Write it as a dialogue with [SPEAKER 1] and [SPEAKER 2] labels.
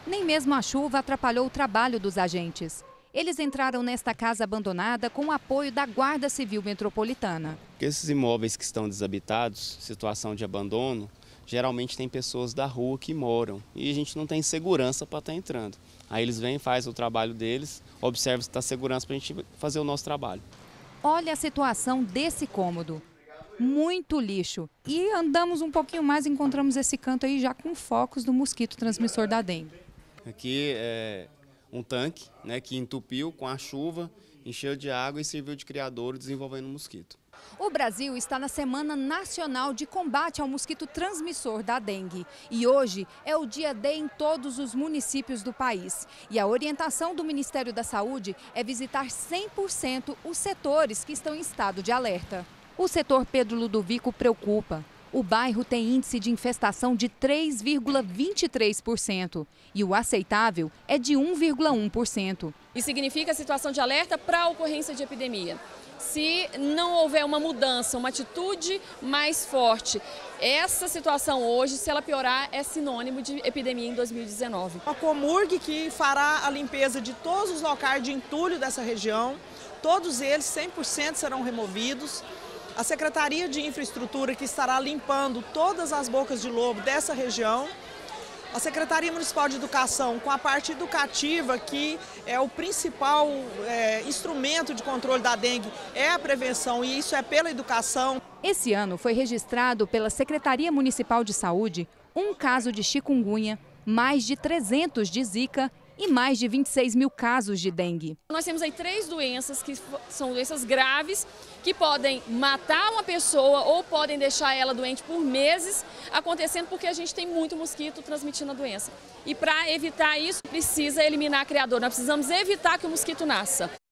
[SPEAKER 1] Nem mesmo a chuva atrapalhou o trabalho dos agentes. Eles entraram nesta casa abandonada com o apoio da Guarda Civil Metropolitana.
[SPEAKER 2] Esses imóveis que estão desabitados, situação de abandono, geralmente tem pessoas da rua que moram e a gente não tem segurança para estar entrando. Aí eles vêm, fazem o trabalho deles, observam se está segurança para a gente fazer o nosso trabalho.
[SPEAKER 1] Olha a situação desse cômodo. Muito lixo. E andamos um pouquinho mais e encontramos esse canto aí já com focos do mosquito transmissor da dengue.
[SPEAKER 2] Aqui é um tanque, né, que entupiu com a chuva, encheu de água e serviu de criadouro desenvolvendo um mosquito.
[SPEAKER 1] O Brasil está na Semana Nacional de Combate ao Mosquito Transmissor da Dengue. E hoje é o dia D em todos os municípios do país. E a orientação do Ministério da Saúde é visitar 100% os setores que estão em estado de alerta. O setor Pedro Ludovico preocupa. O bairro tem índice de infestação de 3,23% e o aceitável é de 1,1%.
[SPEAKER 3] Isso significa a situação de alerta para a ocorrência de epidemia. Se não houver uma mudança, uma atitude mais forte, essa situação hoje, se ela piorar, é sinônimo de epidemia em 2019.
[SPEAKER 4] A Comurg que fará a limpeza de todos os locais de entulho dessa região, todos eles 100% serão removidos. A Secretaria de Infraestrutura que estará limpando todas as bocas de lobo dessa região. A Secretaria Municipal de Educação com a parte educativa, que é o principal instrumento de controle da dengue, é a prevenção e isso é pela educação.
[SPEAKER 1] Esse ano foi registrado pela Secretaria Municipal de Saúde um caso de chikungunya, mais de 300 de zika e mais de 26 mil casos de dengue.
[SPEAKER 3] Nós temos aí 3 doenças que são doenças graves, que podem matar uma pessoa ou podem deixar ela doente por meses, acontecendo porque a gente tem muito mosquito transmitindo a doença. E para evitar isso, precisa eliminar a criadora, nós precisamos evitar que o mosquito nasça.